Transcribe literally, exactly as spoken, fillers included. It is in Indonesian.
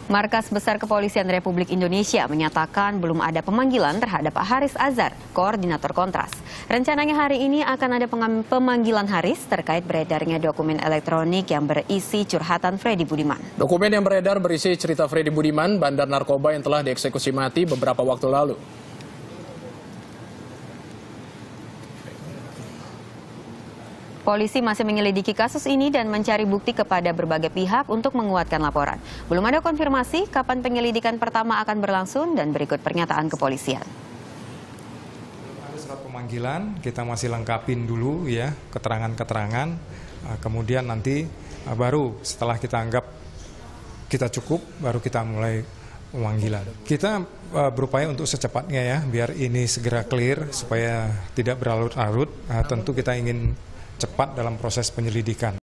Markas Besar Kepolisian Republik Indonesia menyatakan belum ada pemanggilan terhadap Haris Azhar, koordinator Kontras. Rencananya hari ini akan ada pemanggilan Haris terkait beredarnya dokumen elektronik yang berisi curhatan Freddy Budiman. Dokumen yang beredar berisi cerita Freddy Budiman, bandar narkoba yang telah dieksekusi mati beberapa waktu lalu. Polisi masih menyelidiki kasus ini dan mencari bukti kepada berbagai pihak untuk menguatkan laporan. Belum ada konfirmasi kapan penyelidikan pertama akan berlangsung dan berikut pernyataan kepolisian. Ada surat pemanggilan, kita masih lengkapin dulu ya keterangan-keterangan, kemudian nanti baru setelah kita anggap kita cukup, baru kita mulai pemanggilan. Kita berupaya untuk secepatnya ya, biar ini segera clear supaya tidak berlarut-larut. Nah, tentu kita ingin cepat dalam proses penyelidikan.